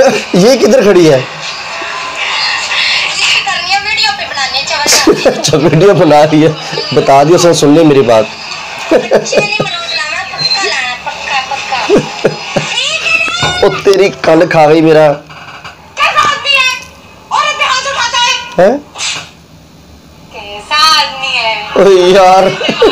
ये किधर खड़ी है? वीडियो पे बनाने चल। अच्छा वीडियो बना रही है, बता दियो सब सुन ले मेरी बात। ओ तेरी कल खा गई मेरा। है? कैसा आदमी है? ओ यार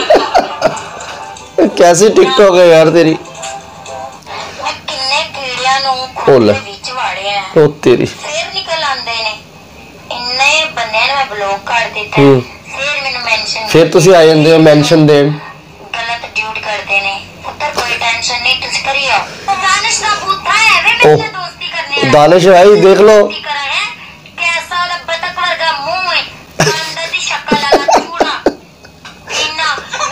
कैसी टिकटॉक है यार तेरी। किन्ने कीड़ियां नु खोल विच वाड़े हैं। ओ तेरी फिर निकल आंदे ने। इन्ने बंदे ने ब्लॉक कर दिता है। फिर मैंने मेंशन फिर तुसी आ जांदे हो मेंशन देन। गलत ड्यूट करते ने। पुत्र कोई टेंशन नहीं तुस करियो। दानिश दा बूथा है वे मेरे दोस्ती करने वाला। दानिश भाई देख लो कैसा वाला बतख वर्गा मुंह है। अंदर दी शक्ल लगा चूड़ा। इन्ना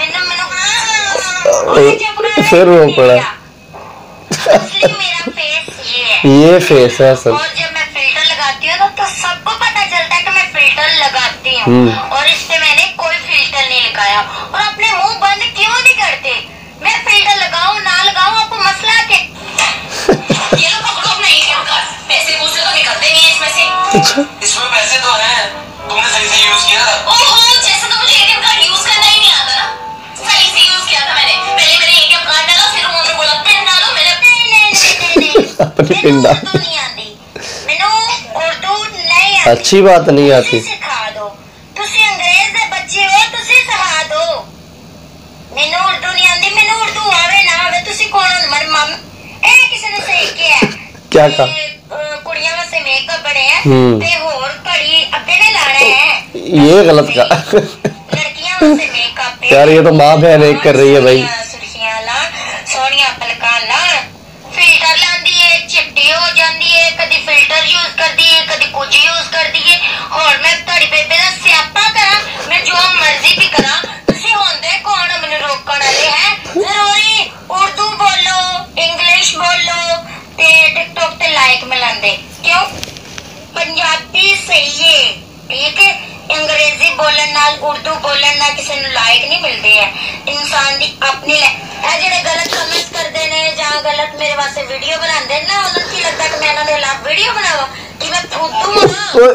मैंने फिर वो पड़ा। असली मेरा फेस ये है। ये फेस है सब। और जब मैं फिल्टर लगाती हूँ तो सबको पता चलता है कि मैं फिल्टर लगाती हूँ। और इस पे मैंने कोई फिल्टर नहीं लगाया। और अपने मुंह बंद क्यों नहीं करते? मैं फिल्टर लगाऊं ना लगाऊं आपको मसला क्या? ये लो पकड़ो अपना ATM कार्ड। पैसे मुझसे तो निकलते नहीं है इसमें से। इसमें पैसे तो हैं, तुमने सही से यूज किया था। ओहो, जैसे तो मुझे ATM कार्ड यूज करना ही नहीं आता ना। सही से यूज किया था मैंने। पहले मैंने ATM कार्ड डाला, फिर उन्होंने बोला पिन डालो, मैंने नहीं अपनी पिन डाल। उर्दू नहीं आती। मैंने उर्दू नहीं आती। अच्छी बात नहीं आती। सिखा दो। तुसी अंग्रेज दे बच्चे हो, तुसी सिखा दो। मैंने उर्दू नहीं आती, मैंने उर्दू आवे ना आवे तुसी कौन हो? मर मम ए किसी ने सही किया है। क्या कहा? कुड़ियां वास्ते मेकअप बड़े हैं ते होर घड़ी अगे ने लाने हैं। ये गलत का। लड़कियां वास्ते मेकअप यार ये तो माँ बहन एक कर रही है भाई। सुर्खियां ला, सोनिया पलकां ला, फिल्टर लांदी है, चिट्टी हो जाती है, कदी फिल्टर यूज कर दी है, कदी कुछ यूज कर दी है। और मैं तड़ी बेबे दा स्यापा करा, मैं जो मर्जी भी करा, तुसी होंदे कौन मैनू रोकण वाले हैं? जरूरी उर्दू बोलो, इंग्लिश बोलो ते टिकटॉक ते लाइक मिलांदे क्यों? पंजाबी सही है, ठीक है। अंग्रेजी बोलन नाल उर्दू बोलन नाल किसी नु लाइक नहीं मिलते है। इंसान दी अपनी ए जेड़े गलत कमेंट्स करदे ने जां गलत मेरे वास्ते वीडियो बनांदे ना, उन्हां की लगदा कि मैं उन्हां दे खिलाफ वीडियो बनावा कि मैं फुद्दू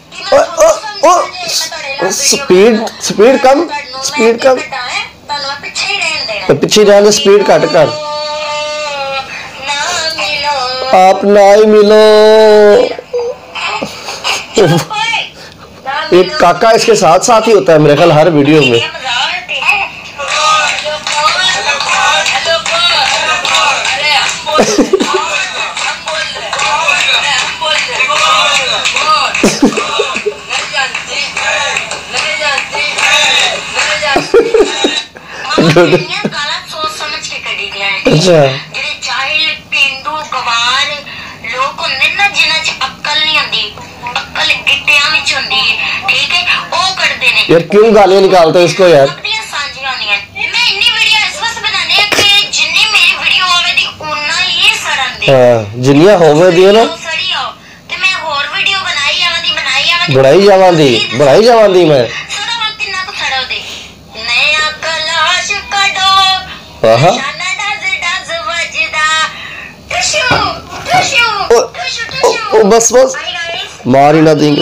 हां। स्पीड कम। पीछे ही रहन देना। पीछे रहने स्पीड घट कर। आप ना ही मिलो। एक काका इसके साथ साथ ही होता है मेरे ख्याल हर वीडियो में। अच्छा यार क्यों गालियां निकालते हो इसको यार? जिन्नियां होवे दी ना बनाई जावांदी मैं। ओ बस मार ही ना देंगे।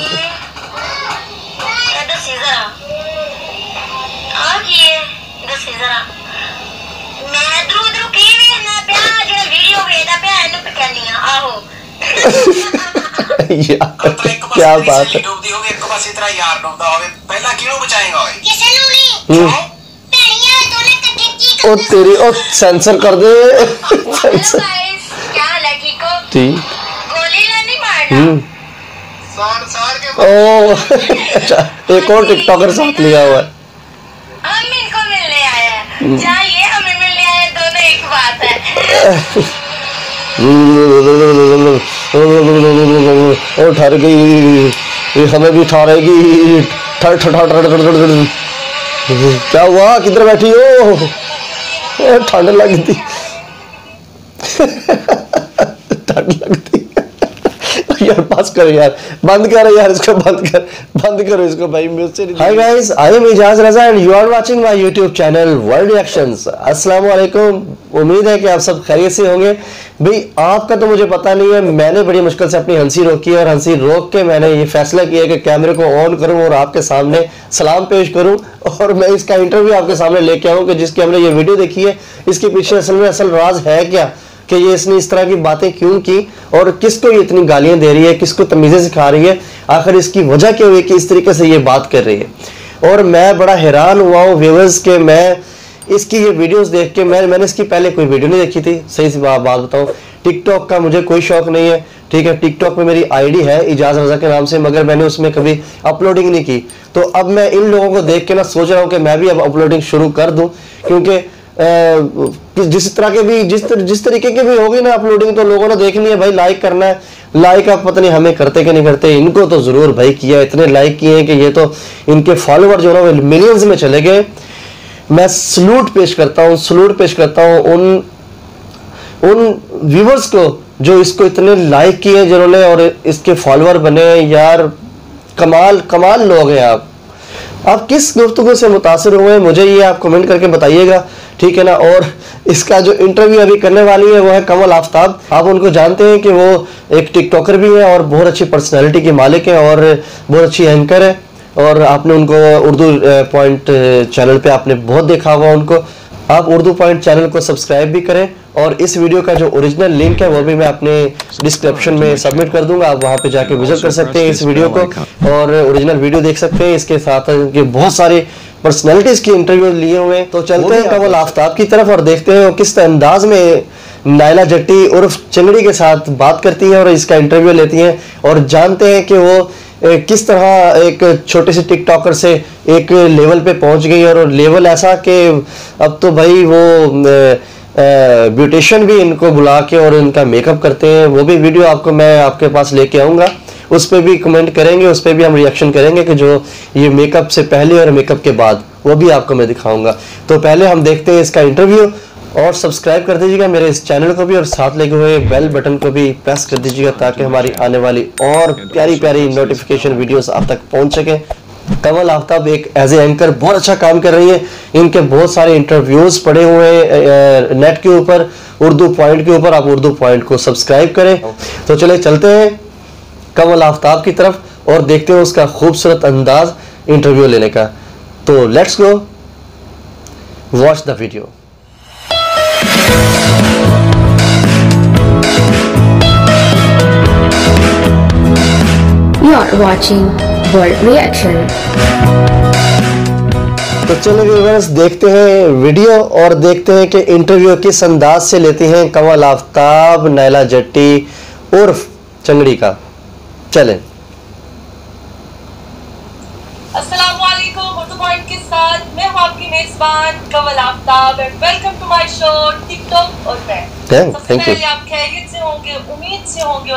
क्या बात है? ओ तेरी ओ सेंसर कर दे। ठीक। ओ एक और टिकटॉकर साथ लिया हुआ है। हम इनको मिलने आए हैं। चाहिए हमें मिलने आए, दोनों एक बात है। ओ ठहर गई, हमें भी ठहरेगी। ठर ठर ठर ठर। क्या हुआ? किधर बैठी हो? ठंड लगती। ठंड लगती यार। पास करो यार, बंद करो यार इसको, बंद करो इसको भाई। मुझसे hi guys, I am Ijaz Raza and you are watching my YouTube channel world reactions. अस्सलाम वालेकुम। उम्मीद है कि आप सब खैरियत से होंगे। भाई आपका तो मुझे पता नहीं है, मैंने बड़ी मुश्किल से अपनी हंसी रोकी और हंसी रोक के मैंने ये फैसला किया कि कैमरे को ऑन करूं और आपके सामने सलाम पेश करूं और मैं इसका इंटरव्यू आपके सामने लेके आऊं कि जिसकी हमने ये वीडियो देखी है, इसके पीछे असल राज है क्या, कि ये इसने इस तरह की बातें क्यों की और किसको ये इतनी गालियां दे रही है, किसको तमीज़ें सिखा रही है, आखिर इसकी वजह क्या हुई कि इस तरीके से ये बात कर रही है। और मैं बड़ा हैरान हुआ हूँ व्यूअर्स के, मैं इसकी ये वीडियोस देख के मैंने इसकी पहले कोई वीडियो नहीं देखी थी, सही सी बात बताऊं। टिकटॉक का मुझे कोई शौक नहीं है, ठीक है। टिकटॉक में मेरी आईडी है इजाज़ रज़ा के नाम से, मगर मैंने उसमें कभी अपलोडिंग नहीं की। तो अब मैं इन लोगों को देख के ना सोच रहा हूँ कि मैं भी अब अपलोडिंग शुरू कर दूं, क्योंकि जिस तरह के भी जिस तरीके की भी होगी ना अपलोडिंग, तो लोगों ने देखनी है भाई, लाइक करना है। लाइक आप पता नहीं हमें करते कि नहीं करते, इनको तो जरूर भाई किया, इतने लाइक किए हैं कि ये तो इनके फॉलोवर जो है मिलियंस में चले गए। मैं सलूट पेश करता हूँ उन व्यूवर्स को जो इसको इतने लाइक किए जिन्होंने और इसके फॉलोअर बने। यार कमाल लोग हैं आप किस गुफ्तगू से मुतासिर हुए, मुझे ये आप कमेंट करके बताइएगा, ठीक है ना। और इसका जो इंटरव्यू अभी करने वाली है वो है कमल आफ्ताब। आप उनको जानते हैं कि वो एक टिकटॉकर भी है और बहुत अच्छी पर्सनैलिटी की मालिक है और बहुत अच्छी एंकर है, और आपने उनको उर्दू पॉइंट चैनल पे आपने बहुत देखा होगा उनको। आप उर्दू पॉइंट चैनल को सब्सक्राइब भी करें और इस वीडियो का जो ओरिजिनल लिंक है वो भी मैं अपने डिस्क्रिप्शन में सबमिट कर दूंगा, आप वहां पे जाके विजिट कर सकते हैं इस वीडियो को और ओरिजिनल वीडियो देख सकते हैं। इसके साथ के बहुत सारे पर्सनैलिटीज की इंटरव्यू लिए हुए हैं। तो चलते हैं कमल आफ्ताब की तरफ और देखते हैं किस अंदाज में नायला जट्टी उर्फ चंगड़ी के साथ बात करती हैं और इसका इंटरव्यू लेती हैं, और जानते हैं कि वो किस तरह एक छोटे से टिकटॉकर से एक लेवल पे पहुंच गई, और लेवल ऐसा कि अब तो भाई वो ब्यूटिशियन भी इनको बुला के और इनका मेकअप करते हैं। वो भी वीडियो आपको मैं आपके पास लेके आऊँगा, उस पर भी कमेंट करेंगे, उस पर भी हम रिएक्शन करेंगे कि जो ये मेकअप से पहले और मेकअप के बाद वो भी आपको मैं दिखाऊंगा। तो पहले हम देखते हैं इसका इंटरव्यू, और सब्सक्राइब कर दीजिएगा मेरे इस चैनल को भी और साथ लगे हुए बेल बटन को भी प्रेस कर दीजिएगा ताकि हमारी आने वाली और प्यारी नोटिफिकेशन वीडियोस आप तक पहुंच सके। कमल आफ्ताब एक एज ए एंकर बहुत अच्छा काम कर रही है, इनके बहुत सारे इंटरव्यूज पड़े हुए हैं नेट के ऊपर, उर्दू पॉइंट के ऊपर। आप उर्दू पॉइंट को सब्सक्राइब करें। तो चले चलते हैं कमल आफ्ताब की तरफ और देखते हैं उसका खूबसूरत अंदाज इंटरव्यू लेने का। तो let's go watch the video. You are watching World Reaction. तो चलिए व्यूअर्स देखते हैं वीडियो और देखते हैं कि इंटरव्यू किस अंदाज से लेती हैं कमल आफ्ताब नायला जट्टी उर्फ चंगड़ी का। चलें। अस्सलाम वालेकुम, उर्दू पॉइंट के साथ मैं हूं आपकी मेजबान Kamal Aftab and welcome to my show TikTok और मैं। सबसे पहले आप खैरियत से होंगे, उम्मीद से होंगे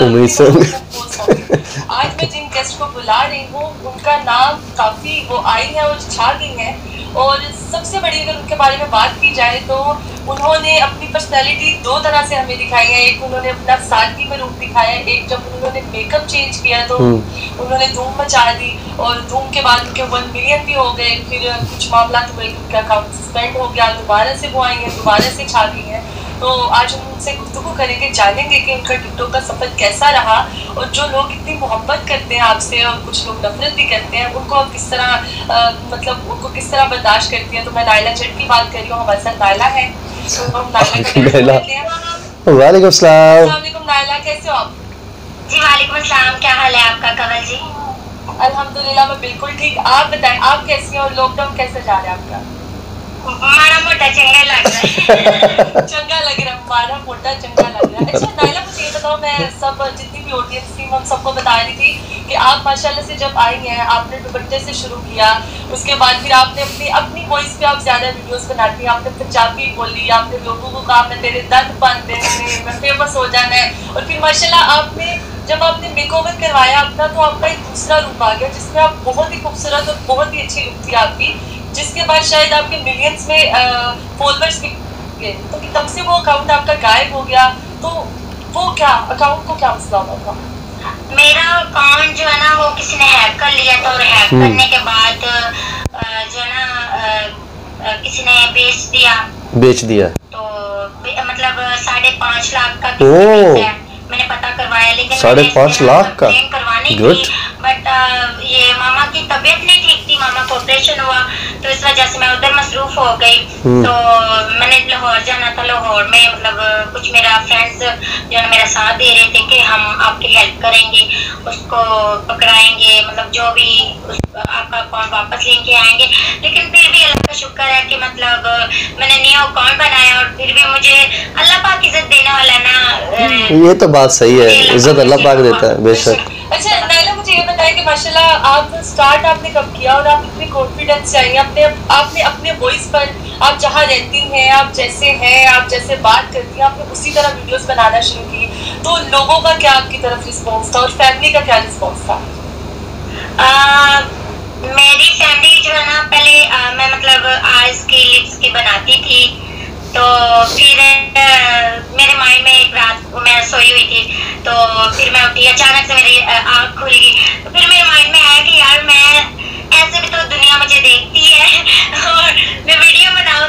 आज मैं जिन गेस्ट को बुला रही हूँ उनका नाम काफी वो आई है और छा गई है, और सबसे बड़ी अगर उनके बारे में बात की जाए तो उन्होंने अपनी पर्सनैलिटी दो तरह से हमें दिखाई है। एक उन्होंने अपना सादगी में रूप दिखाया, एक जब उन्होंने मेकअप चेंज किया तो उन्होंने धूम मचा दी, और धूम के बाद उनके 1 मिलियन भी हो गए। फिर कुछ मामला हुए कि उनका अकाउंट सस्पेंड हो गया, दोबारा से वो आई है, दोबारा से छा गई है। तो आज हम उनसे गुफ्तगू करेंगे, जानेंगे कि उनका टिकटॉक का सफर कैसा रहा, और जो लोग इतनी मोहब्बत करते हैं आपसे और कुछ लोग नफरत भी करते हैं उनको आप किस तरह मतलब उनको किस तरह बर्दाश्त करती हैं। तो मैं नायला जट की बात कर रही हूँ, हमारे साथ नायला है। तो हम वालेकुम सलाम। नायला, कैसे हो आप? जी वालेकुम सलाम, क्या हाल है आपका कमल जी? अल्हम्दुलिल्लाह मैं बिल्कुल ठीक। आप बताएं आप कैसी हैं और लॉकडाउन कैसे जा रहा है आपका? माड़ा मोटा चंगा लग रहा है। चंगा लग रहा है, माड़ा मोटा चंगा लग रहा है। अच्छा नायला, मुझे ये बताओ, मैं सब जितनी भी ऑडियंस थी मैं सबको बता रही थी कि आप माशाल्लाह से जब आई हैं आपने दुपट्टे से शुरू किया, उसके बाद फिर आपने अपनी वॉइस पे आप ज्यादा वीडियोस बनाती हैं, आपने पंजाबी बोली, आपने लोगों को कहा मैं तेरे दर्द बन देने मैं फेमस हो जाना है, और फिर माशाल्लाह जब आपने मेकओवर करवाया अपना तो आपका एक दूसरा रूप आ गया जिसमें आप बहुत ही खूबसूरत और बहुत ही अच्छी लुक थी आपकी, जिसके बाद शायद आपके मिलियंस में फॉलोअर्स भी गए। तो तब से वो अकाउंट आपका गायब हो गया, तो वो क्या अकाउंट को क्या मसला हुआ था? मेरा अकाउंट जो है ना वो किसी ने हैक कर लिया था, और हैक करने के बाद जो है ना किसी ने बेच दिया, बेच दिया। तो मतलब 5.5 लाख का ओह। है। मैंने पता करवाया, लेकिन 5.5 लाख का करवाने गुड। की, बट ये मामा की तबीयत नहीं ठीक थी, मामा को ऑपरेशन हुआ, तो इस वजह से मैं उधर मसरूफ हो गई। तो मैंने लाहौर जाना था, लाहौर में मतलब कुछ मेरा फ्रेंड्स जो है मेरा साथ दे रहे थे कि हम आपकी हेल्प करेंगे, उसको पकड़ाएंगे, मतलब जो भी आपका अकाउंट वापस लेके आएंगे। लेकिन फिर भी अल्लाह का शुक्र है कि मतलब मैंने न्यू अकाउंट बनाया और फिर भी मुझे अल्लाह पाक इज्जत देने वाला ना। ये तो बात सही है, इज्जत अल्लाह पाक देता है बेशक। अच्छा नाइला, मुझे ये बताएं कि माशाल्लाह आप स्टार्ट आपने कब किया और आप इतने कॉन्फिडेंस चाहिए आपने अपने वॉइस पर, आप जहाँ रहती हैं, आप जैसे हैं, आप जैसे बात करती हैं, आपने उसी तरह वीडियोस बनाना शुरू की, तो लोगों का क्या आपकी तरफ रिस्पॉन्स था और फैमिली का क्या रिस्पॉन्स था? मेरी फैमिली जो है ना, पहले मैं मतलब आइस की लिप्स की बनाती थी, तो फिर मेरे माइंड में एक रात को मैं सोई हुई थी, तो फिर मैं उठी, अचानक से मेरी आँख खुल गई, तो फिर मेरे माइंड में आया कि यार मैं ऐसे भी तो दुनिया मुझे देखती है और मैं वीडियो बनाऊं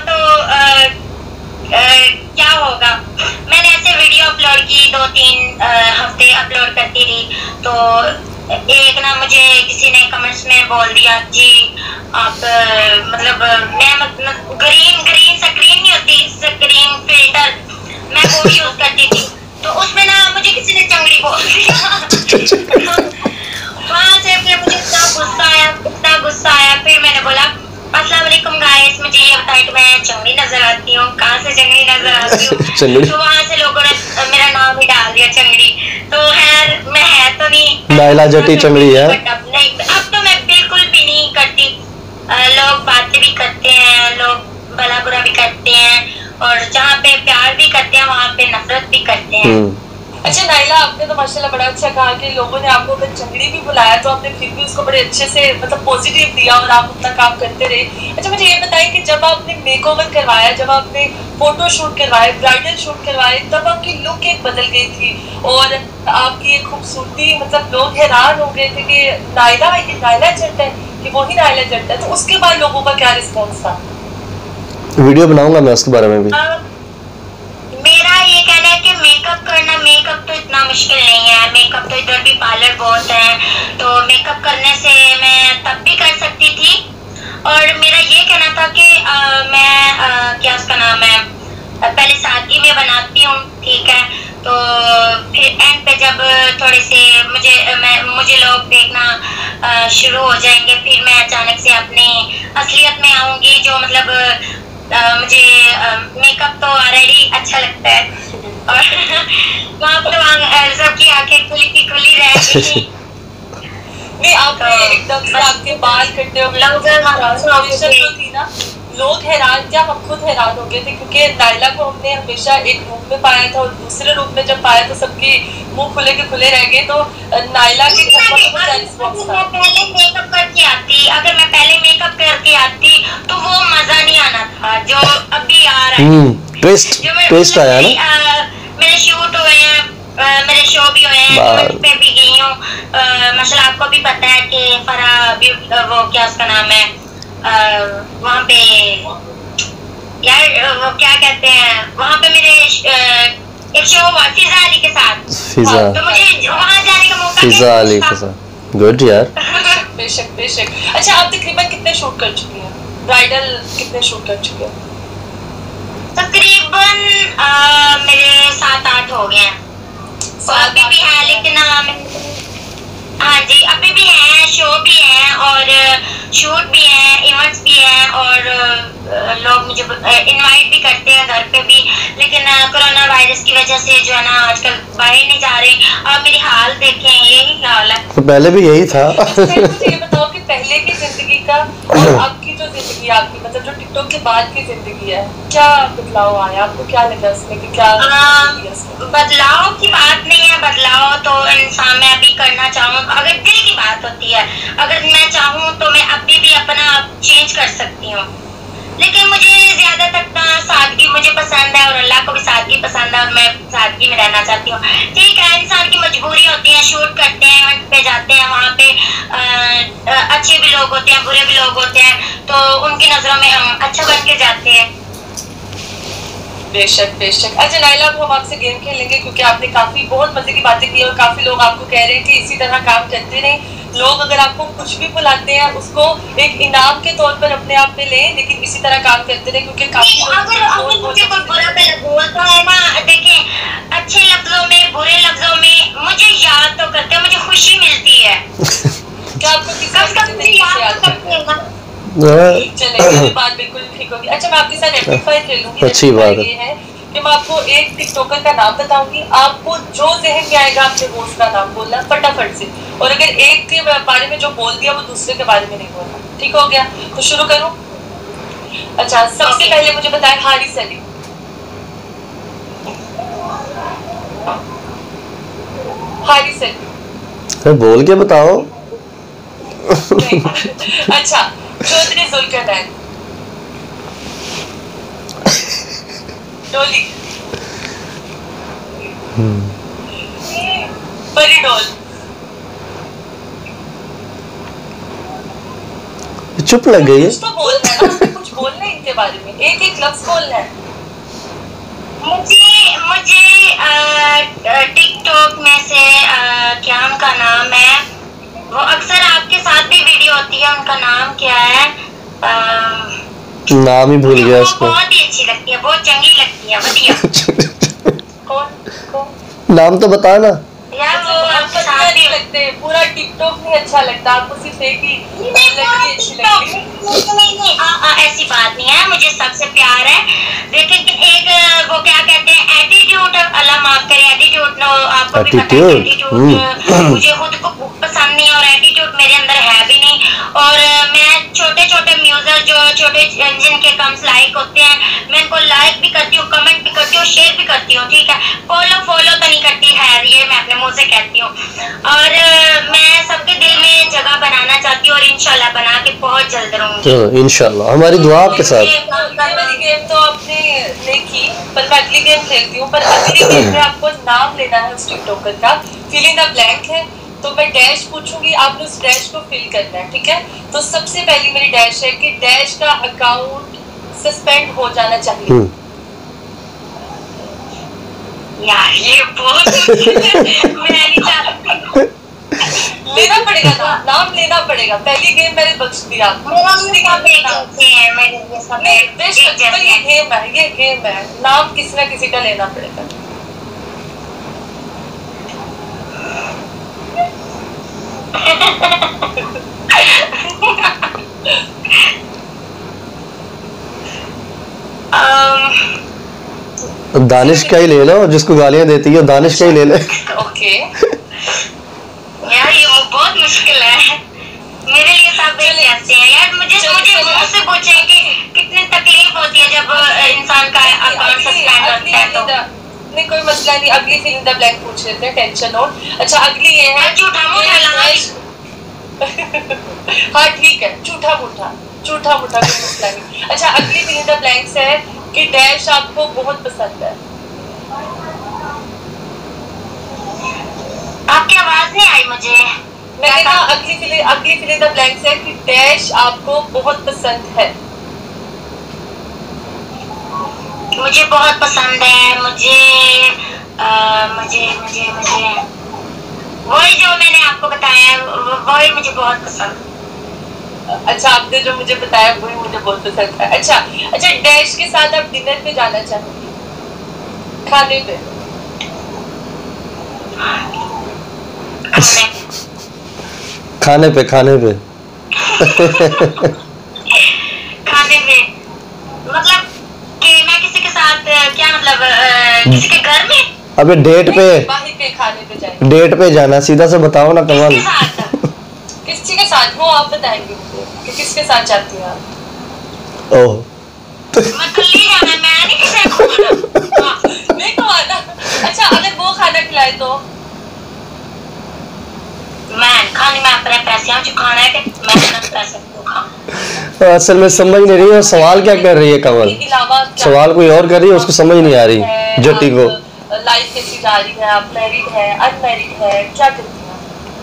तो क्या होगा। मैंने ऐसे वीडियो अपलोड की, 2-3 हफ्ते अपलोड करती रही, तो एक ना मुझे किसी ने कमेंट्स में बोल दिया जी आप मतलब मैं ग्रीन स्क्रीन नहीं होती, स्क्रीन फिल्टर, मैं वो यूज करती थी, तो उसमें ना मुझे किसी ने चंगड़ी बोल दिया। वहाँ से फिर मुझे इतना गुस्सा आया। फिर मैंने बोला अस्सलाम वालेकुम गाइस, मुझे ये बताएं कि मैं चंगड़ी नजर आती हूँ, कहाँ से चंगड़ी नजर आती हूँ? तो वहाँ से लोगों ने मेरा नाम ही डाल दिया चंगड़ी। तो खैर मैं है तो नहीं नाइला जटी चंगड़ी है, अब तो मैं बिल्कुल भी नहीं करती। लोग बातें भी करते हैं, लोग भला बुरा भी करते हैं, और जहाँ पे प्यार भी करते हैं वहाँ पे नफरत भी करते हैं। अच्छा नाइला, आपने तो माशाल्लाह बड़ा अच्छा कहा कि लोगों ने आपको अगर चंगड़ी भी बुलाया तो आपने फिर भी उसको बड़े अच्छे से मतलब पॉजिटिव दिया और आप अपना काम करते रहे। अच्छा मुझे ये बताइए कि जब आपने मेकओवर करवाया, जब आपने फोटो शूट करवाए, ब्राइडल शूट करवाए, तब आपकी लुक एक बदल गई थी और आपकी एक खूबसूरती, मतलब लोग हैरान हो गए थे कि नाइला जट है, कि वही नाइला जट है। तो उसके बाद लोगों का क्या रिस्पॉन्स था? वीडियो बनाऊंगा मैं उसके बारे में भी। मेरा ये कहना है कि मेकअप तो इतना मुश्किल नहीं है, मेकअप तो इधर भी पार्लर बहुत है, तो मेकअप करने से मैं तब भी कर सकती थी। और मेरा ये कहना था कि मैं क्या उसका नाम है, पहले सादगी में बनाती हूँ, ठीक है, तो फिर एंड पे जब थोड़े से मुझे लोग देखना शुरू हो जाएंगे, फिर मैं अचानक से अपनी असलियत में आऊंगी, जो मतलब मुझे मेकअप तो ऑलरेडी अच्छा लगता है और वहाँ पर सबकी आंखें खुली रहेगी। नहीं आपने एकदम से आपके बाल कटे हो थी ना, लोग हैरान, क्या हम खुद हैरान हो गए थे, क्योंकि नाइला को हमने हमेशा एक रूप में पाया था और दूसरे रूप में जब पाया तो सबके मुंह खुले के खुले रह गए। तो नाइला के पहले मेकअप करके आती, अगर मैं पहले मेकअप करके आती तो वो मजा नहीं आना था जो अभी आ रहा है। ट्विस्ट आया ना, मेरे शूट हुए हैं, मेरे शो भी हुए हैं, पे भी गई हूँ, माशाल्लाह आपको भी पता है कि फरा वो क्या उसका नाम है, वहाँ पे यार वो क्या कहते हैं, वहाँ पे मेरे एक शो हुआ फिजा अली के साथ, तो मुझे वहाँ जाने का मौका फिजा अली के साथ। गुड यार। बेशक। अच्छा आप तकरीबन कितने शूट कर चुकी हैं, ब्राइडल कितने शूट कर चुके हैं? तकरीबन मेरे 7-8 हो गए हैं, अभी भी है, लेकिन हाँ जी अभी भी है, शो भी है और शूट भी है, इवेंट्स भी है, और लोग मुझे इनवाइट भी करते हैं घर पे भी, लेकिन कोरोना वायरस की वजह से जो है ना आजकल बाहर नहीं जा रहे। और मेरी हाल देखें, यही हाल है, तो पहले भी यही था। मुझे ये बताओ कि पहले की जिंदगी का और अब की जो जिंदगी आपकी, मतलब जो टिकटॉक के बाद की जिंदगी है, क्या बदलाव आया, आपको क्या लगा उसमें कि क्या? बदलाव की बात नहीं है, बदलाव तो इंसान में अभी करना चाहूँ, अगर दिल की बात होती है, अगर मैं चाहूँ तो मैं अभी भी अपना चेंज कर सकती हूँ, लेकिन मुझे ज्यादा तक ना सादगी मुझे पसंद है और अल्लाह को भी सादगी पसंद है और मैं सादगी में रहना चाहती हूँ। ठीक है, इंसान की मजबूरी होती है, शूट करते हैं, इवेंट पे जाते हैं, वहाँ पे अच्छे भी लोग होते हैं, बुरे भी लोग होते हैं, तो उनकी नजरों में हम अच्छा बन के जाते हैं। बेशक बेशक। अच्छा नाइला, अब हम आपसे गेम खेलेंगे क्योंकि आपने काफी बहुत मजे की बातें की और काफी लोग आपको कह रहे हैं कि इसी तरह काम करते रहे। लोग अगर आपको कुछ भी बुलाते हैं उसको एक इनाम के तौर पर अपने आप पे लें, लेकिन इसी तरह काम करते रहे क्योंकि काफी अगर मुझे कोई बुरा बोलता है ना, देखिए अच्छे लफ्जों में बुरे लफ्जों में मुझे याद तो करते हैं, मुझे खुशी मिलती है। क्या आपको किसी याद करते हैं ना? चलेगा, ये बात बिल्कुल ठीक होगी। अच्छा मैं आपके साथ रैपिड फायर खेलूंगी। अच्छी बात है। ये है कि मैं आपको एक टिकटॉकर का नाम बताऊंगी, आपको जो जहन में आएगा आपने वो उसका नाम बोलना फटाफट से, और अगर एक के बारे में जो बोल दिया वो दूसरे के बारे में नहीं बोलना। ठीक हो गया? तो शुरू करूं? अच्छा सबसे पहले मुझे बताएं हारिस अली। हारिस अली बोल के बताओ। अच्छा चौधरी जुल्करनैन। डोली। परिडोल। चुप लग गई है। कुछ तो बोलना है ना, कुछ बोलना है इनके बारे में, एक एक लफ्ज बोलना है। मुझे टिकटॉक में से क्या उनका नाम है, वो अक्सर आपके साथ भी वीडियो होती है, उनका नाम क्या है? नाम ही भूल गया उसको। बहुत ही अच्छी लगती है, बहुत चंगी लगती है, बढ़िया। कौन? नाम तो बता ना यार वो आपको नहीं लगते, पूरा टिकटॉक नहीं अच्छा लगता आपको, सिर्फ एक ही लड़की अच्छी लगती है। नहीं ऐसी बात नहीं है, मुझे सबसे प्यार है। लेकिन एक वो क्या कहते हैं एटीट्यूड, अल्लाह माफ करे, एटीट्यूड आपको भी पता है एटीट्यूड मुझे खुद को पसंद नहीं, और एटीट्यूड मेरे अंदर है भी नहीं। और मैं छोटे छोटे म्यूजर जो छोटे जिनके कम्स लाइक होते हैं, मैं उनको लाइक भी करती हूँ, कमेंट भी करती हूँ, शेयर भी करती हूँ, ठीक है। फॉलो तो नहीं करती है, ये मैं अपने मुंह से कहती हूँ। और मैं सबके दिल में जगह बनाना चाहती हूँ और इंशाल्लाह बना के बहुत जल्द रहूंगी। इंशाल्लाह हमारी दुआ आपके साथ। ये वाली गेम तो आपने नहीं की, पर मैं अगली गेम खेलती हूँ। पर अगली गेम में आपको नाम लेना है उस टिकटॉकर का। फिल इन द ब्लैंक है, तो मैं डैश पूछूंगी, आपने उस डैश को फिल करना है, ठीक है। तो सबसे पहली मेरी डैश है कि डैश का अकाउंट सस्पेंड हो जाना चाहिए। यार ये बहुत मैं नहीं चाहती। लेना पड़ेगा ना, नाम लेना पड़ेगा। पहली गेम मैंने बख्श दिया आपको, दूसरी गेम नहीं बेशक, पर ये गेम है, ये गेम है, नाम किसी ना किसी का लेना पड़ेगा। दानिश का ही ले लो, जिसको गालियां देती है दानिश का ही ले ले। ओके यार ये बहुत मुश्किल है मेरे लिए, सब एक जैसे हैं यार। मुझे मुझसे पूछे कि कितनी तकलीफ होती है जब इंसान का अकाउंट सस्पेंड होता है। तो नहीं कोई मसला नहीं, अगली फिल इन द ब्लैंक पूछ लेते हैं, टेंशन नोट। अच्छा अगली ये है झूठा मूठा। हाँ ठीक है, झूठा मूठा कोई मसला नहीं। अच्छा अगली फिल इन द ब्लैंक्स है कि डैश आपको बहुत पसंद है। आपकी आवाज नहीं आई मुझे। मैंने कहा अगली फिल इन द ब्लैंक्स है कि डैश आपको बहुत पसंद है। मुझे बहुत पसंद है, मुझे वही जो मैंने आपको बताया वही मुझे बहुत पसंद। अच्छा आपने जो मुझे बताया वही मुझे बहुत पसंद है। अच्छा डैश के साथ आप डिनर पे जाना चाहोगे, खाने पे? खाने पे खाने पे मतलब कि मैं किसी के साथ क्या मतलब किसी के घर में? अबे डेट पे खाने पे जाएंगे। डेट पे जाना, सीधा से बताओ ना कमाल। किसी के साथ वो आप बताएंगे मुझे कि किसके साथ जाती हैं आप? ओह मैं अकेली जाना, मैं नहीं किसी को खवाना। नहीं खवाना। अच्छा अगर वो खाना खिलाए तो? मैं खाने में अपने पैसे जो खाना है कि मैं अपने पैसे को खाऊं। असल में समझ नहीं रही है सवाल क्या कर रही है कमल। सवाल कोई और कर रही है, उसको समझ नहीं आ रही जटी को। लाइफ कैसी जा रही है, आप मैरिड है अनमैरिड है, क्या करती हैं?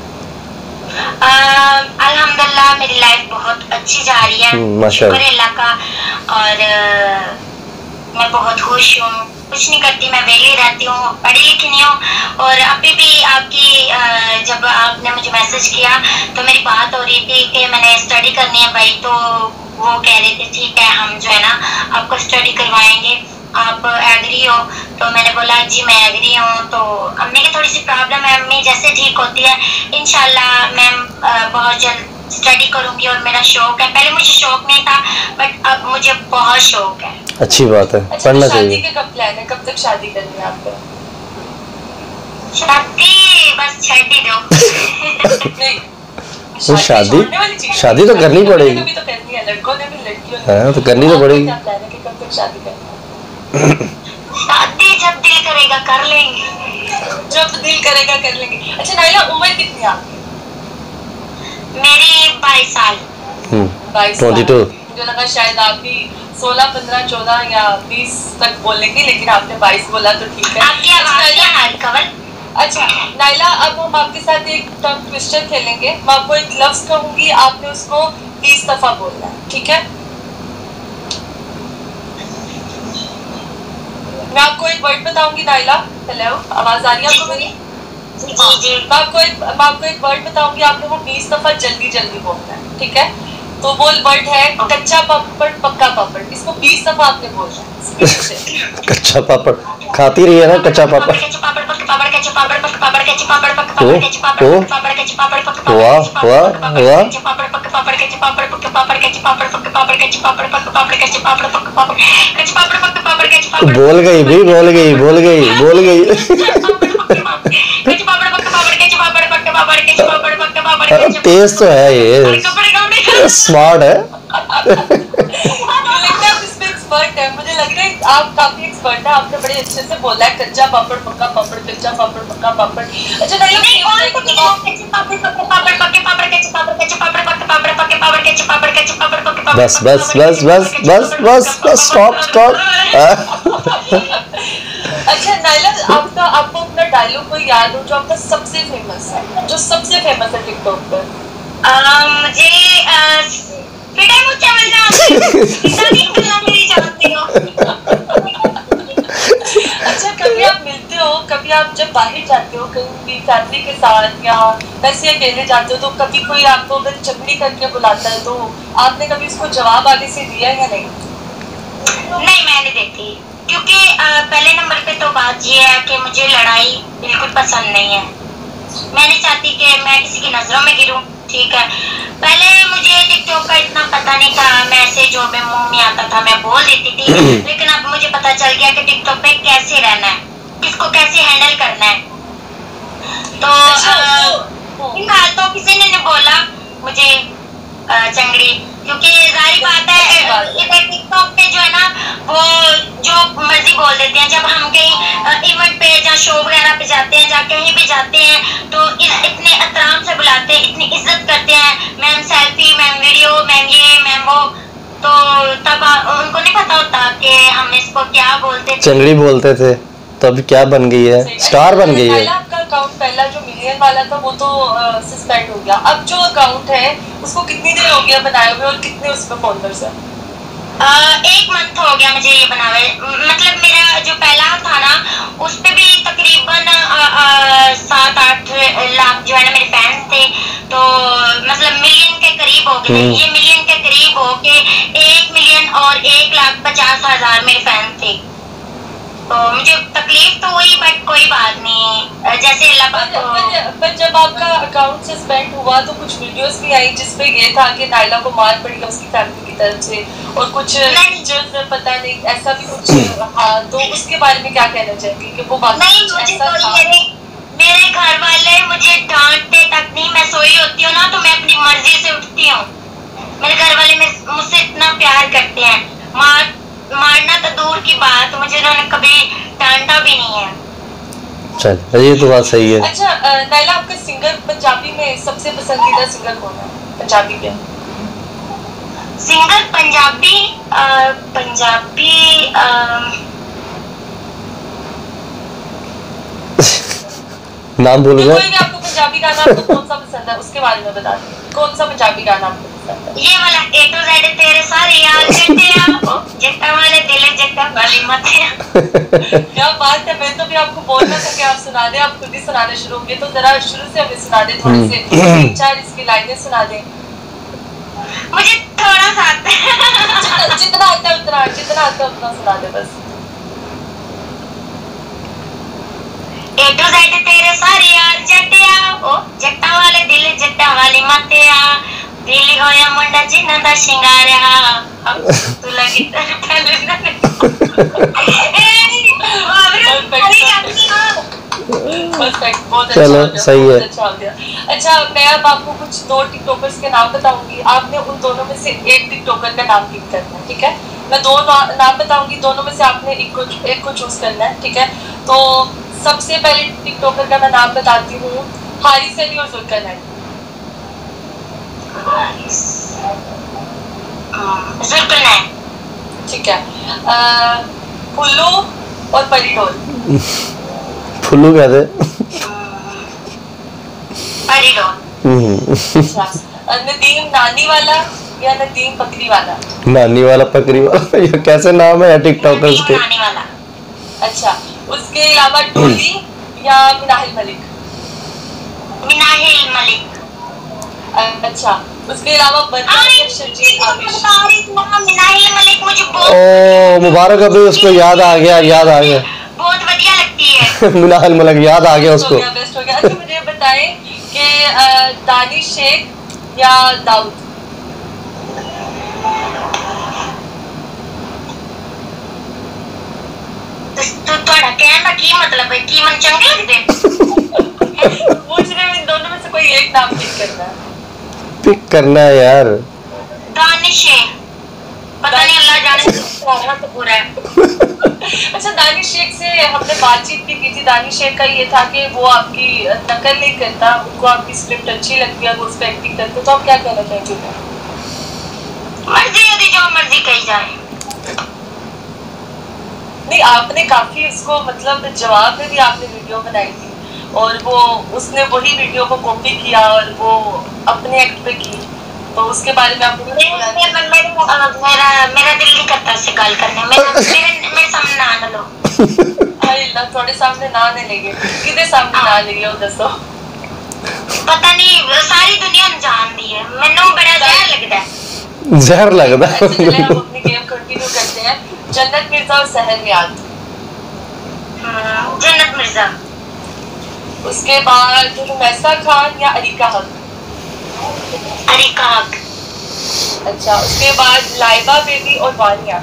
अल्हम्दुलिल्लाह मेरी लाइफ बहुत अच्छी जा रही है, माशाल्लाह। शुक्र अल्लाह का। और मैं बहुत खुश हूँ। कुछ नहीं करती, मैं वेली रहती हूँ, पढ़ी लिखी नहीं हूँ। और अभी भी आपकी जब आपने मुझे मैसेज किया तो मेरी बात हो रही थी कि मैंने स्टडी करनी है भाई, तो वो कह रहे थे ठीक है हम जो है ना आपको स्टडी करवाएंगे, आप एग्री हो? तो मैंने बोला जी मैं एग्री हूँ। तो अम्मी की थोड़ी सी प्रॉब्लम है, अम्मी जैसे ठीक होती है इंशाल्लाह मैम बहुत जल्द स्टडी करूंगी। और मेरा शौक है, पहले मुझे शौक नहीं था बट अब मुझे बहुत शौक है। अच्छी बात है, अच्छा, पढ़ना शादी चाहिए। के कब प्लान है, कब तक शादी करनी है आपको? शादी बस छठी दो। नहीं, वो शादी तो करनी पड़ेगी। कभी तो करनी है, लड़कों ने भी लड़कियों ने। हाँ तो करनी तो पड़ेगी। क्या प्लान है कि कब तक शादी करनी है? शादी जब दिल करेगा कर लेंगे। जब दिल करेगा कर लेंगे। अच्छा नाइला, उम्र कितनी है आपकी? मेरी 22 साल। 22। मुझे लगा शायद आप भी 16, 15, 14 या 20 तक बोलेंगी, लेकिन आपने 22 बोला तो ठीक है। आपकी आवाज क्या हाल कवल? अच्छा नाइला, अब हम आपके साथ एक टंग ट्विस्टर खेलेंगे। मैं आपको एक लफ्ज कहूंगी, आपने उसको 20 दफा बोलना है, ठीक है? मैं आपको एक वर्ड बताऊंगी नाइला। हेलो, आवाज आ रही है आपको मेरी? जी। मैं आपको एक वर्ड बताऊंगी, आपने वो 20 दफा जल्दी जल्दी बोलना है, ठीक है? तो वो वर्ड है कच्चा पापड़ पक्का पापड़। इसको 20 दफा आपने बोलना है। कच्चा पापड़ खाती रही है ना, कच्चा पापड़। बोल गई भी, बोल गई बोल गई बोल गई। तेज तो है ये, स्मार्ट है। मुझे लग रहा है आप काफी एक्सपर्ट है, आपने बड़े अच्छे से बोला है कच्चा पापड़ पक्का पापड़, कच्चा पापड़ पक्का पापड़। अच्छा बस बस बस बस बस बस बस स्टॉप स्टॉप। अच्छा नाइला, आपको अपना डायलॉग कोई याद हो जो आपका सबसे फेमस है, जो सबसे फेमस है टिकटॉक पर? मुझे पिटाई मुझे मिल जाती हो। अच्छा, कभी आप मिलते हो, कभी आप जब बाहर जाते हो कहीं भी फैमिली के साथ या वैसे अकेले जाते हो, तो कभी कोई आपको अगर चमड़ी करके बुलाता है तो आपने कभी उसको जवाब आगे से दिया या नहीं? नहीं, मैंने देखी, क्योंकि पहले नंबर पे तो बात ये है कि मुझे लड़ाई बिल्कुल पसंद नहीं है। मैं नहीं चाहती कि मैं किसी की नजरों में गिरूं, ठीक है? पहले मुझे टिकटॉक का इतना पता नहीं था, मैं ऐसे जो मैं मुंह में आता था मैं बोल देती थी, लेकिन अब मुझे पता चल गया कि टिकटॉक पे कैसे रहना है, किसको कैसे हैंडल करना है। तो तो किसी ने बोला मुझे चंगड़ी, क्योंकि जाहिर बात है टिकटॉक पे जो है ना वो जो मर्जी बोल देते हैं। जब हम कहीं इवेंट पे या शो वगैरह पे जाते हैं या कहीं भी जाते हैं तो इतने एहतराम से बुलाते हैं, इतनी इज्जत करते हैं, ma'am selfie, ma'am video, ma'am ये मैम वो। तो तब उनको नहीं पता होता कि हम इसको क्या बोलते थे, चंगड़ी बोलते थे। तो अभी क्या बन गई है, स्टार बन गई है। आपका अकाउंट पहला जो मिलियन वाला था वो तो सस्पेंड हो गया, अब जो अकाउंट है उसको कितनी देर हो गया बनाए हुए और कितने उसमें फॉलोअर्स हैं? 1 मंथ हो गया मुझे ये बनावे। मतलब मेरा जो पहला था ना उस पे भी तकरीबन 7-8 लाख जो है ना मेरे फैंस थे, तो मतलब मिलियन के करीब हो गए। ये मिलियन के करीब हो के 1 मिलियन और 1,50,000 मेरे फैंस थे। तो मुझे तकलीफ तो हुई बट कोई बात नहीं, जैसे पर जब आपका अकाउंट सस्पेंड हुआ तो कुछ वीडियोस भी आई जिसपे ये था कि नाइला को मार पड़ी है उसकी फैमिली की तरफ से और कुछ टीचर्स पता नहीं ऐसा भी कुछ। हाँ, तो उसके बारे में क्या कहना चाहेंगे कि वो बात नहीं? मुझे तो मेरे घर वाले मुझे डांटते तक नहीं, मैं सोई होती हूँ ना तो मैं अपनी मर्जी से उठती हूँ। मेरे घर वाले मुझसे इतना प्यार करते हैं, मारना तो दूर की बात, मुझे उन्होंने कभी डांटा भी नहीं है। चल ये तो बात सही है। अच्छा नाइला, आपका सिंगर पंजाबी में सबसे पसंदीदा सिंगर कौन है पंजाबी के? सिंगर पंजाबी नाम बोल कोई भी आपको पंजाबी गाना आपको कौन सा पसंद है उसके बारे में बता दें। कौन सा पंजाबी गाना आपको ये वाला A to Z तेरे सारे यार जट्टिया जट्टा वाले दिल जट्टा वाली मतिया। क्या बात है, मैं तो भी आपको बोलना था कि आप सुना दें, आप खुद ही सुनाने शुरू होंगे तो जरा शुरू से हमें सुना दें, थोड़े से 3-4 इसकी लाइनें सुना दें। मुझे थोड़ा सा आता है। जितना आता है उतना सुना दे बस। A to Z तेरे सारे यार जट्टिया जट्टा वाले दिल जट्टा वाली मतिया दिल होया मुंडा जिन्ना दा शिंगारिया तू लगी तेरे पहले ना चलो सही है। अच्छा मैं अब आपको कुछ 2 टिकटॉकर्स के नाम बताऊंगी, आपने उन दोनों में से एक टिकटॉकर का नाम पिक करना है, ठीक है? मैं 2 नाम बताऊंगी, दोनों में से आपने एक को चूज करना है, ठीक है? तो सबसे पहले टिकटॉकर का मैं नाम बताती हूँ, हारिस अली और जुल्करनैन। जुल्करनैन ठीक है। फुल्लू और परिडोल। फुल्लू कहते परिडोल। अच्छा, नदीम नानी वाला या नदीम पकड़ी वाला? नानी वाला पकड़ी वाला, ये कैसे नाम है टिकटॉकर्स के? नानी वाला। अच्छा, उसके अलावा डोली या मिनाहिल मलिक? मिनाहिल मलिक। अच्छा, उसके अलावा बदर या शर्जील आमिश? मिनाहिल मलिक मुझे बहुत ओ मुबारक, अभी उसको याद आ गया बहुत बढ़िया लगती है। मिनाहिल मलिक याद आ गया उसको। बेस्ट हो गया। अच्छा मुझे बताएं कि दानिश शेख या दाऊद? तो थोड़ा कहना की मतलब है कि मन चंगे लगदे? पूछ रहे हो इन दोनों में से कोई एक नाम पिक करना है यार। दानिश शेख, पता नहीं अल्लाह जाने तो पूरा है। अच्छा, दानिश शेख से हमने बातचीत भी की थी। दानिश शेख का ये था कि वो आपकी नकल नहीं करता, उनको आपकी स्क्रिप्ट अच्छी लगती है, वो उस पर एक्टिंग करते, तो आप क्या कहना चाहेंगे? मर्जी यदि जो मर्जी कही जाए। नहीं, आपने काफी उसको मतलब जवाब में भी आपने वीडियो बनाई थी और वो उसने वही वीडियो को कॉपी किया और वो अपने एक्ट पे की, तो उसके बारे में आपको मेरा दिल नहीं करता उससे कॉल करने। मेरे सामने ना आने लो। अल्लाह, थोड़े सामने ना आने लगे, किधर सामने ना लगे वो दसो? पता नहीं, सारी दुनिया जानती है, मैंने बड़ा जहर लगता है। जहर लगता है। अच्छा, चलिए हम अपनी गेम कंटिन्यू करते हैं। जन्नत मिर्जा और सहर रियाज? जन्नत मिर्जा। उसके बाद रुमैसा खान या अरीका हक? अरीका हक। अच्छा, उसके बाद लाइबा बेबी और वानिया?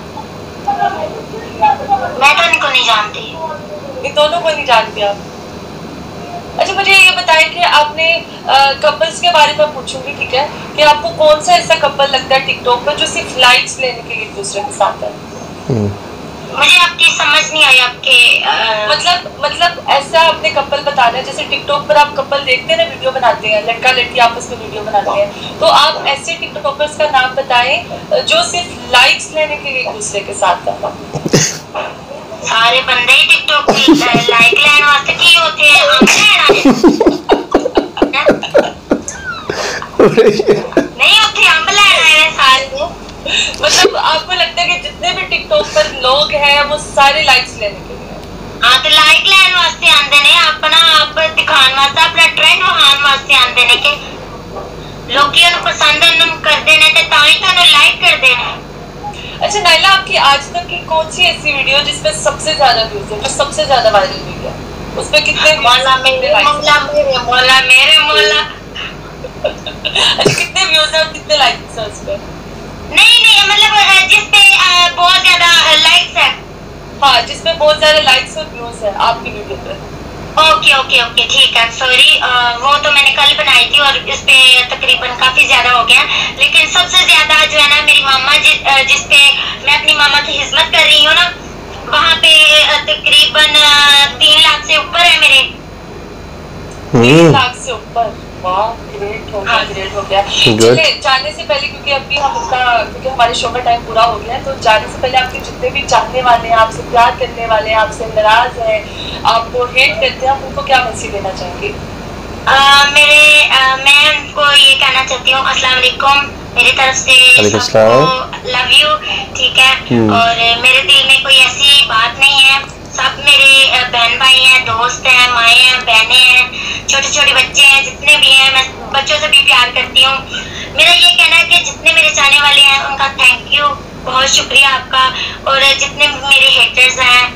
मैं तो इनको नहीं जानती। इन दोनों को नहीं जानती आप? अच्छा, मुझे ये बताएं कि आपने कपल्स के बारे में पूछूंगी, ठीक है? कि आपको कौन सा ऐसा कपल लगता है टिकटॉक पर जो सिर्फ लाइक्स लेने के लिए एक दूसरे के साथ है? मुझे आपकी समझ नहीं आई। आपके मतलब ऐसा आपने कपल बताना है, जैसे टिकटॉक पर आप कपल देखते हैं ना, वीडियो बनाते हैं, लड़का लड़की आपस में वीडियो बनाते हैं, तो आप ऐसे टिकटॉकर्स का नाम बताएं जो सिर्फ लाइक्स लेने के लिए एक दूसरे के साथ है। सारे बंदे ही टिकटॉक लाइक लेने वास्ते की होते हैं। नहीं होते, अम्ब लेना है सारे। मतलब आपको लगता है कि जितने भी टिकटॉक पर लोग हैं वो सारे लाइक्स लेने के लिए? हाँ, तो लाइक लेने वास्ते आंदे ने, अपना आप दिखाने वास्ते, अपना ट्रेंड वहां वास्ते आंदे ने के लोग पसंद करते ने ते ताई तो लाइक करते ने। अच्छा नाइला, आपकी आज तक की कौन सी ऐसी वीडियो जिसपे सबसे ज्यादा व्यूज है, जो सबसे ज्यादा वायरल हुई है? उस पे कितने मौला मेरे मौला मेरे मौला। अच्छा, कितने व्यूज है और कितने लाइक्स है उस पे? नहीं मतलब जिसपे बहुत ज्यादा लाइक्स है। हाँ, जिसपे बहुत ज्यादा लाइक्स और व्यूज है आपकी वीडियो पे। ओके ठीक है, सॉरी। वो तो मैंने कल बनाई थी और इस पे तकरीबन काफी ज्यादा हो गया, लेकिन सबसे ज्यादा जो है ना मेरी मामा जिसपे मैं अपनी मामा की खिदमत कर रही हूँ ना, वहाँ पे तकरीबन 3 लाख से ऊपर है मेरे। 3 लाख से ऊपर? वाह, ग्रेट हो गया। चलिए, जाने से पहले क्योंकि हमारे शो का टाइम पूरा हो गया है, तो जाने से पहले आपके जितने भी चाहने वाले हैं, आपसे प्यार करने वाले हैं, आपसे नाराज हैं, आपको हेट करते हैं, उनको क्या मैसेज देना चाहेंगे? मैं उनको ये कहना चाहती हूँ, अस्सलाम वालेकुम, मेरी तरफ से सबको लव यू, ठीक है। और मेरे दिल में कोई ऐसी बात नहीं है, सब मेरे बहन भाई हैं, दोस्त हैं, माएँ हैं, बहनें हैं, छोटे छोटे बच्चे हैं, जितने भी हैं, मैं बच्चों से भी प्यार करती हूँ। मेरा ये कहना है कि जितने मेरे चाहने वाले हैं उनका थैंक यू, बहुत शुक्रिया आपका। और जितने मेरे हेटर्स हैं,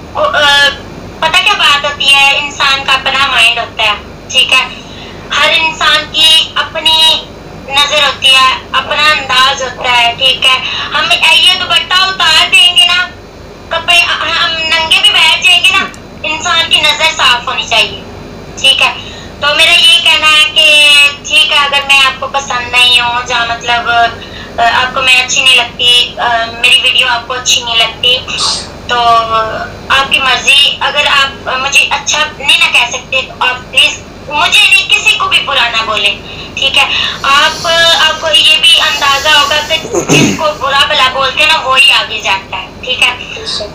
पता क्या बात होती है, इंसान का अपना माइंड होता है, ठीक है। हर इंसान की अपनी नजर होती है, अपना अंदाज होता है, ठीक है। हम ये दुपट्टा उतार देंगे ना, कपड़े हम नंगे भी बैठ जाएंगे ना, इंसान की नजर साफ होनी चाहिए, ठीक है। तो मेरा ये कहना है कि ठीक है, अगर मैं आपको पसंद नहीं हूँ, जहाँ मतलब आपको मैं अच्छी नहीं लगती, मेरी वीडियो आपको अच्छी नहीं लगती, तो आपकी मर्जी। अगर आप मुझे अच्छा नहीं ना कह सकते तो आप प्लीज मुझे नहीं, किसी को भी बुरा ना बोले, ठीक है। आपको ये भी अंदाजा होगा कि जिसको बुरा भला बोलते हैं ना, वो ही आगे जाता है, ठीक है।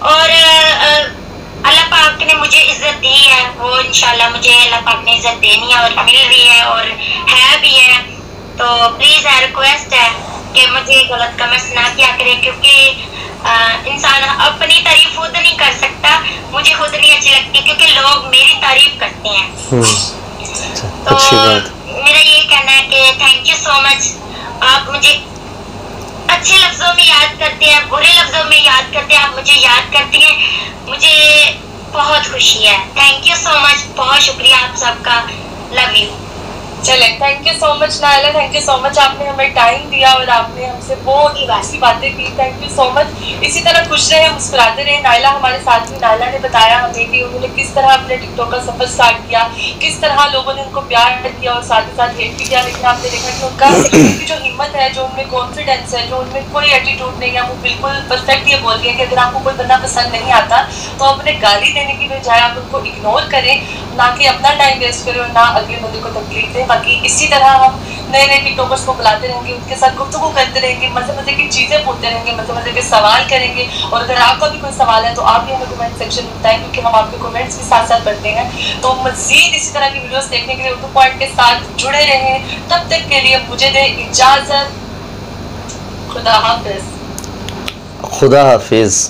और अल्लाह पाक ने मुझे इज्जत दी है, वो इंशाल्लाह मुझे अल्लाह पाक ने इज्जत देनी है और मिल रही है और है भी है। तो प्लीज रिक्वेस्ट है कि मुझे गलत कमेंट्स ना किया करें, क्योंकि इंसान अपनी तारीफ खुद नहीं कर सकता, मुझे खुद नहीं अच्छी लगती, क्योंकि लोग मेरी तारीफ करते हैं। तो मेरा ये कहना है कि थैंक यू सो मच। आप मुझे अच्छे लफ्जों में याद करते हैं, बुरे लफ्जों में याद करते हैं, आप मुझे याद करती हैं, मुझे बहुत खुशी है। थैंक यू सो मच, बहुत शुक्रिया आप सबका, लव यू। चले, thank you so much Naila, thank you so much, आपने हमें टाइम दिया और आपने हमसे बहुत अच्छी बातें की, थैंक यू सो मच। इसी तरह खुश रहे, मुस्कुराते रहे। नायला हमारे साथ में, नायला ने बताया हमें कि उन्होंने किस तरह अपने टिकटॉक का सफर स्टार्ट किया, किस तरह लोगों ने उनको प्यार किया और साथ ही साथ हेट भी किया, लेकिन आपने देखा कि उनकी जो हिम्मत है, जो उनमें कॉन्फिडेंस है, जो उनमें कोई एटीट्यूड नहीं है, वो बिल्कुल परफेक्ट ये बोलती है कि अगर आपको कोई बंदा पसंद नहीं आता तो अपने गाली देने की बजाय आप उनको इग्नोर करें, ना कि अपना टाइम वेस्ट करें और ना अगले बंदे को तकलीफ दें। बाकी इसी तरह हम नए नए टिकटॉकर्स को बुलाते रहेंगे, उनके साथ गुफ्तगू करते रहेंगे, मजे मजे की चीज़ें पूछते रहेंगे, मजे मजे के सवाल करेंगे। और अगर आपका भी कोई सवाल है तो आप भी हमें कमेंट सेक्शन में बताएं, क्योंकि हम आपके कमेंट्स भी साथ साथ पढ़ते हैं। तो मज़ीद इसी तरह की वीडियोस देखने के लिए उर्दू पॉइंट के साथ जुड़े रहें। तब तक के लिए मुझे दें इजाज़त, खुदा हाफिज़। खुदा हाफिज़।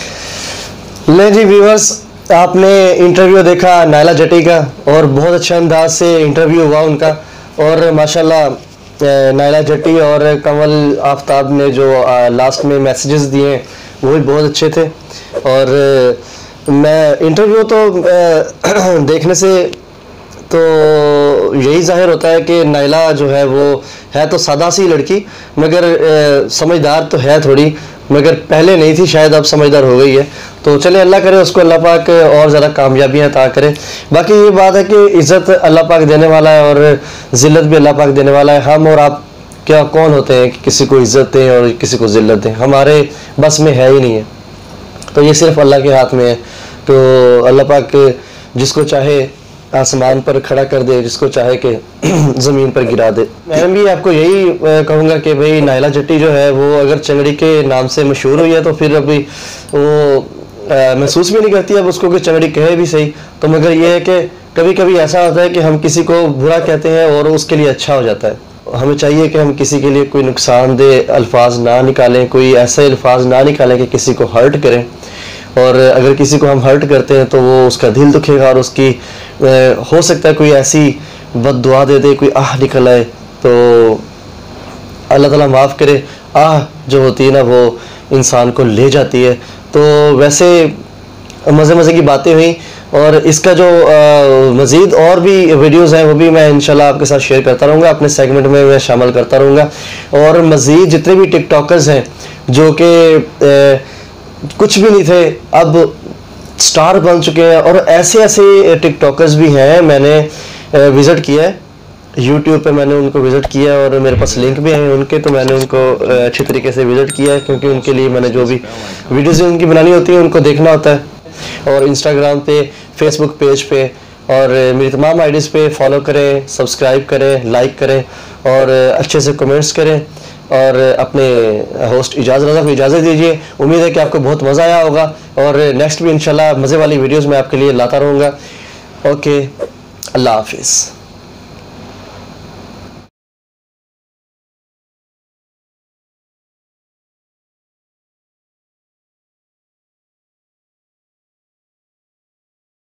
ले जी व्यूअर्स, आपने इंटरव्यू देखा नायला जट्टी का और बहुत अच्छा अंदाज से इंटरव्यू हुआ उनका। और माशाल्लाह नायला जट्टी और कमल आफ्ताब ने जो लास्ट में मैसेजेस दिए वो भी बहुत अच्छे थे। और मैं इंटरव्यू तो देखने से तो यही जाहिर होता है कि नायला जो है वो है तो सादा सी लड़की, मगर समझदार तो है थोड़ी, मगर पहले नहीं थी, शायद अब समझदार हो गई है। तो चले, अल्लाह करे उसको अल्लाह पाक और ज़्यादा कामयाबियाँ अता करे। बाकी ये बात है कि इज़्ज़त अल्लाह पाक देने वाला है और ज़िल्लत भी अल्लाह पाक देने वाला है। हम और आप क्या कौन होते हैं कि किसी को इज़्ज़त दें और किसी को ज़िल्लत दें, हमारे बस में है ही नहीं है। तो ये सिर्फ अल्लाह के हाथ में है। तो अल्लाह पाक जिसको चाहे आसमान पर खड़ा कर दे, जिसको चाहे कि ज़मीन पर गिरा दे। मैं भी आपको यही कहूँगा कि भाई नायला जट्टी जो है वो अगर चंगड़ी के नाम से मशहूर हुई है तो फिर अभी वो महसूस भी नहीं करती अब उसको कि चंगड़ी कहे भी सही। तो मगर ये है कि कभी कभी ऐसा होता है कि हम किसी को बुरा कहते हैं और उसके लिए अच्छा हो जाता है। हमें चाहिए कि हम किसी के लिए कोई नुकसानदेह अल्फाज ना निकालें, कोई ऐसे अल्फाज ना निकालें कि किसी को हर्ट करें। और अगर किसी को हम हर्ट करते हैं तो वो उसका दिल दुखेगा और उसकी हो सकता है कोई ऐसी बद्दुआ दे दे, कोई आह निकल आए। तो अल्लाह ताला माफ़ करे, आह जो होती है ना वो इंसान को ले जाती है। तो वैसे मज़े मज़े की बातें हुई और इसका जो मज़ीद और भी वीडियोज़ हैं वो भी मैं इंशाल्लाह आपके साथ शेयर करता रहूँगा, अपने सेगमेंट में मैं शामिल करता रहूँगा। और मज़ीद जितने भी टिकटॉकर्स हैं जो कि कुछ भी नहीं थे अब स्टार बन चुके हैं, और ऐसे ऐसे टिकटॉकर्स भी हैं, मैंने विज़िट किया है यूट्यूब पे, मैंने उनको विज़िट किया और मेरे पास लिंक भी हैं उनके, तो मैंने उनको अच्छी तरीके से विज़िट किया है, क्योंकि उनके लिए मैंने जो भी वीडियोज़ उनकी बनानी होती है उनको देखना होता है। और इंस्टाग्राम पे, फेसबुक पेज पे और मेरी तमाम आईडीज़ पे फॉलो करें, सब्सक्राइब करें, लाइक करें और अच्छे से कमेंट्स करें। और अपने होस्ट इजाज़ रज़ा को इजाज़त दीजिए। उम्मीद है कि आपको बहुत मज़ा आया होगा और नेक्स्ट भी इंशाल्लाह मज़े वाली वीडियोज़ मैं आपके लिए लाता रहूँगा। ओके, अल्लाह हाफिज़।